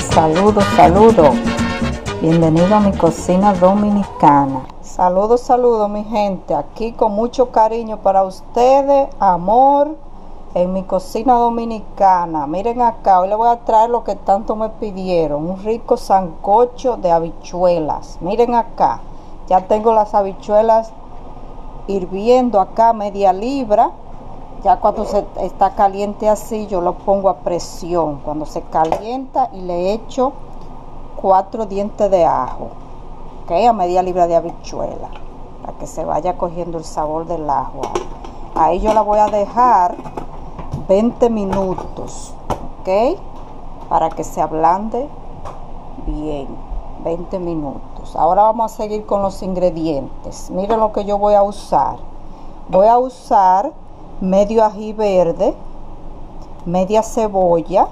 Saludos, saludos. Bienvenido a mi cocina dominicana. Saludos, saludos mi gente. Aquí con mucho cariño para ustedes, amor, en mi cocina dominicana. Miren acá, hoy les voy a traer lo que tanto me pidieron. Un rico sancocho de habichuelas. Miren acá, ya tengo las habichuelas hirviendo acá, media libra. Ya cuando se está caliente así, yo lo pongo a presión. Cuando se calienta y le echo 4 dientes de ajo, ok, a media libra de habichuela, para que se vaya cogiendo el sabor del ajo. Ahí yo la voy a dejar 20 minutos, ok, para que se ablande bien. 20 minutos. Ahora vamos a seguir con los ingredientes. Miren lo que yo voy a usar. Voy a usar medio ají verde, media cebolla,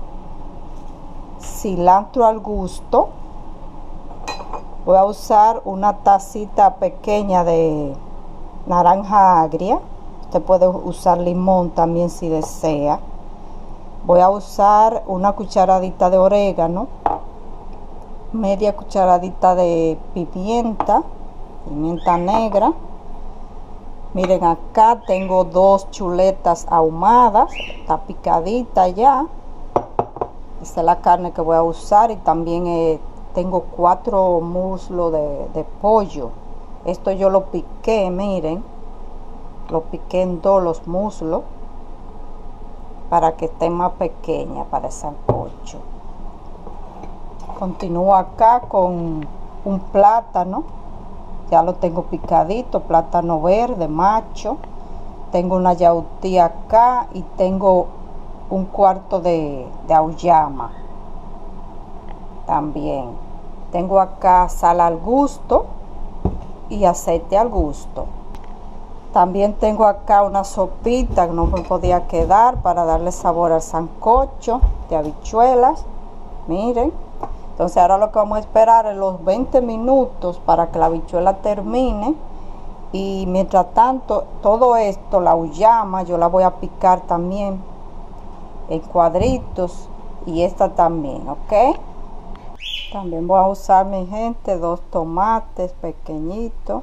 cilantro al gusto. Voy a usar una tacita pequeña de naranja agria. Usted puede usar limón también si desea. Voy a usar una cucharadita de orégano, media cucharadita de pimienta negra. Miren, acá tengo 2 chuletas ahumadas, está picadita ya. Esta es la carne que voy a usar, y también tengo 4 muslos de pollo. Esto yo lo piqué, miren, lo piqué en 2 los muslos para que esté más pequeña para el sancocho. Continúo acá con un plátano. Ya lo tengo picadito, plátano verde macho. Tengo una yautía acá y tengo un cuarto de auyama también. Tengo acá sal al gusto y aceite al gusto. También tengo acá una sopita que no me podía quedar para darle sabor al sancocho de habichuelas. Miren. Entonces ahora lo que vamos a esperar es los 20 minutos para que la habichuela termine. Y mientras tanto, todo esto, la auyama, yo la voy a picar también en cuadritos. Y esta también, ¿ok? También voy a usar, mi gente, 2 tomates pequeñitos.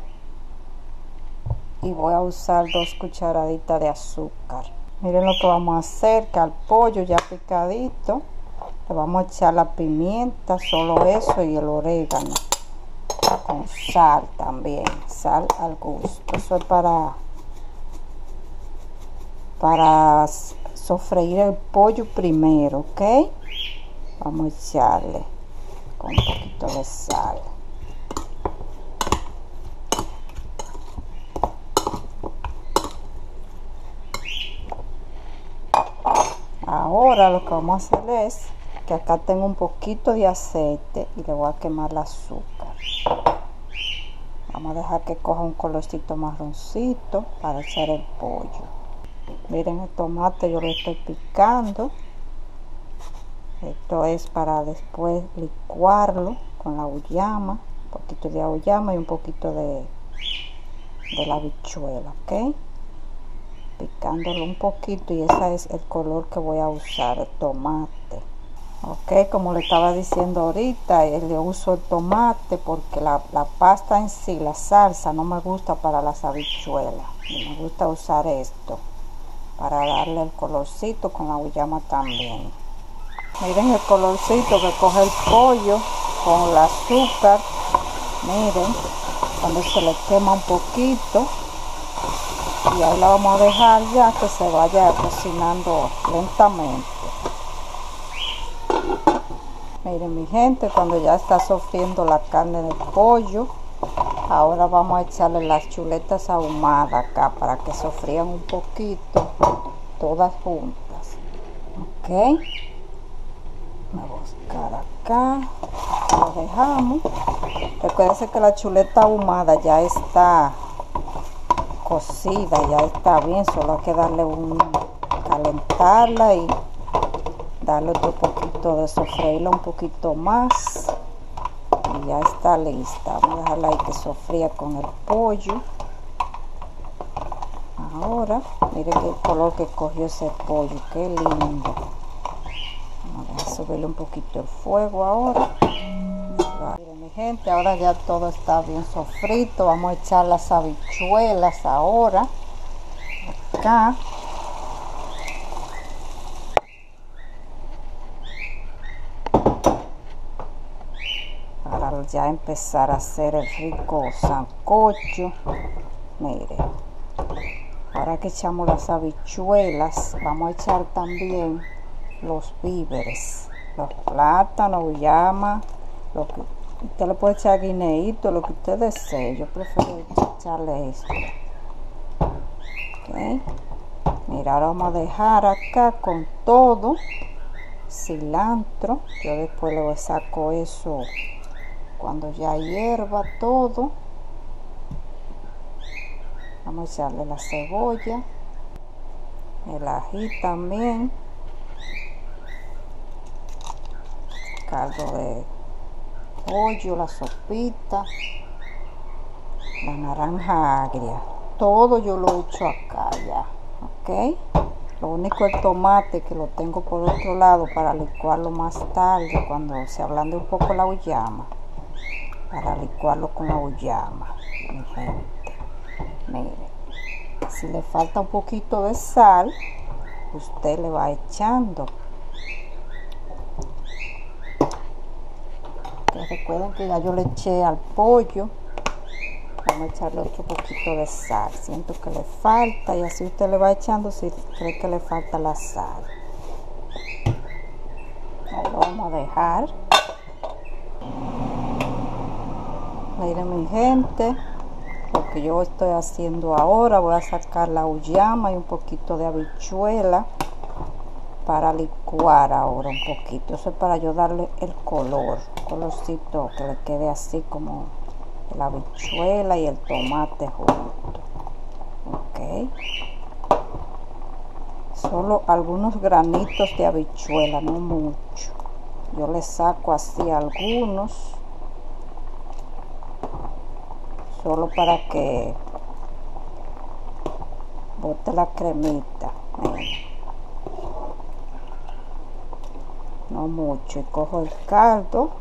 Y voy a usar 2 cucharaditas de azúcar. Miren lo que vamos a hacer, que al pollo ya picadito le vamos a echar la pimienta, solo eso, y el orégano con sal también, sal al gusto. Eso es para sofreír el pollo primero, ¿ok? Vamos a echarle con un poquito de sal. Ahora lo que vamos a hacer es que acá tengo un poquito de aceite y le voy a quemar el azúcar. Vamos a dejar que coja un colorcito marroncito para echar el pollo. Miren, el tomate yo lo estoy picando. Esto es para después licuarlo con la auyama, un poquito de auyama y un poquito de la habichuela, ¿ok? Picándolo un poquito, y ese es el color que voy a usar, el tomate. Ok, como le estaba diciendo ahorita, le uso el tomate porque la pasta en sí, la salsa, no me gusta para las habichuelas. Me gusta usar esto para darle el colorcito, con la auyama también. Miren el colorcito que coge el pollo con el azúcar. Miren, cuando se le quema un poquito. Y ahí la vamos a dejar ya que se vaya cocinando lentamente. Miren, mi gente, cuando ya está sofriendo la carne del pollo, ahora vamos a echarle las chuletas ahumadas acá para que sofrían un poquito, todas juntas. Ok, voy a buscar acá, lo dejamos. Recuerden que la chuleta ahumada ya está cocida, ya está bien, solo hay que darle calentarla y darle otro poquito de sofreírla un poquito más, y ya está lista. Vamos a dejarla ahí que sofría con el pollo. Ahora miren el color que cogió ese pollo, qué lindo. Vamos a subirle un poquito el fuego ahora. Miren, mi gente, ahora ya todo está bien sofrito. Vamos a echar las habichuelas ahora acá. Para ya empezar a hacer el rico sancocho. Mire, ahora que echamos las habichuelas, vamos a echar también los víveres, los plátanos, uyama, lo que usted le puede echar guineíto, lo que usted desee. Yo prefiero echarle esto. Okay. Mira, ahora vamos a dejar acá con todo cilantro. Yo después le saco eso cuando ya hierva todo. Vamos a echarle la cebolla, el ají también, caldo de pollo, la sopita, la naranja agria. Todo yo lo he hecho acá ya, ok. Lo único el tomate que lo tengo por otro lado para licuarlo más tarde cuando se ablande un poco la uyama, para licuarlo con la uyama, mi gente. Mire, si le falta un poquito de sal, usted le va echando. Que recuerden que ya yo le eché al pollo. Vamos a echarle otro poquito de sal. Siento que le falta y así usted le va echando si cree que le falta la sal. Ahí lo vamos a dejar. Miren, mi gente, lo que yo estoy haciendo ahora, voy a sacar la uyama y un poquito de habichuela para licuar ahora un poquito. Eso es para yo darle el colorcito, que le quede así como la habichuela y el tomate juntos. Ok, solo algunos granitos de habichuela, no mucho. Yo le saco así algunos, solo para que bote la cremita. No mucho. Y cojo el caldo.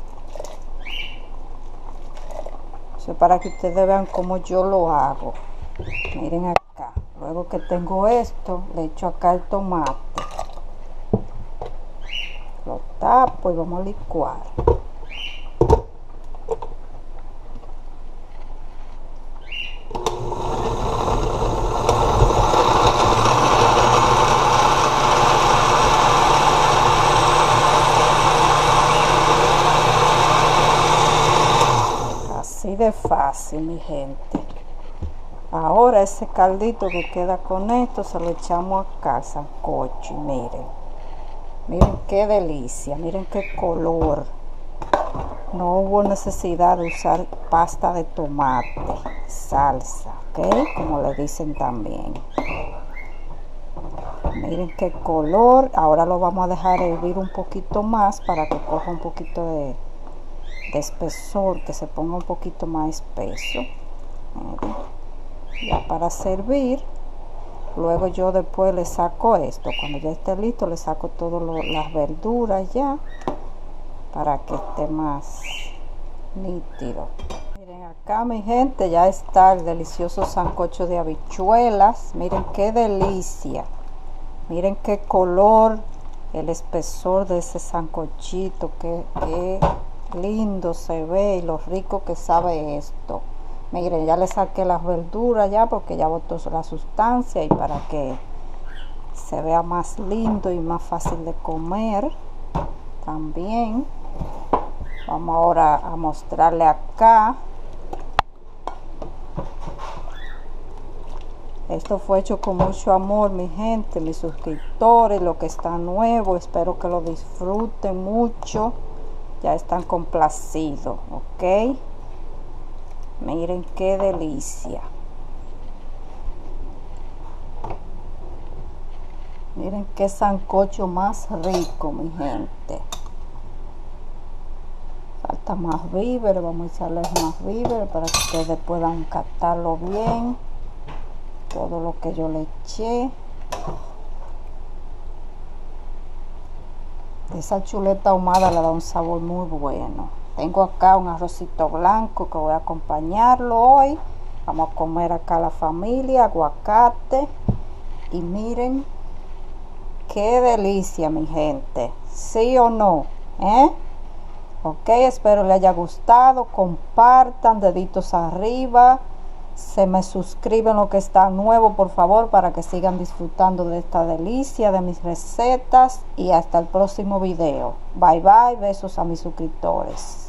Eso es para que ustedes vean cómo yo lo hago. Miren acá. Luego que tengo esto, le echo acá el tomate. Lo tapo y vamos a licuar. De fácil, mi gente. Ahora ese caldito que queda con esto se lo echamos acá al sancocho. Y miren qué delicia, miren qué color. No hubo necesidad de usar pasta de tomate, salsa, ok, como le dicen también. Miren qué color. Ahora lo vamos a dejar hervir un poquito más para que coja un poquito de espesor, que se ponga un poquito más espeso. Ya para servir. Luego yo después le saco esto, cuando ya esté listo le saco todas las verduras ya, para que esté más nítido. Miren acá, mi gente, ya está el delicioso sancocho de habichuelas. Miren qué delicia, miren qué color, el espesor de ese sancochito, que lindo se ve y lo rico que sabe esto. Miren, ya le saqué las verduras ya porque ya botó la sustancia, y para que se vea más lindo y más fácil de comer también. Vamos ahora a mostrarle acá. Esto fue hecho con mucho amor, mi gente, mis suscriptores, los que están nuevos, espero que lo disfruten mucho. Ya están complacidos, ok. Miren qué delicia. Miren qué sancocho más rico, mi gente. Falta más víveres, vamos a echarles más víveres para que ustedes puedan captarlo bien. Todo lo que yo le eché. Esa chuleta ahumada le da un sabor muy bueno. Tengo acá un arrocito blanco que voy a acompañarlo hoy. Vamos a comer acá la familia, aguacate. Y miren qué delicia, mi gente. ¿Sí o no? Ok, espero les haya gustado. Compartan, deditos arriba. Se me suscriben los que están nuevos, por favor, para que sigan disfrutando de esta delicia, de mis recetas. Y hasta el próximo video. Bye bye, besos a mis suscriptores.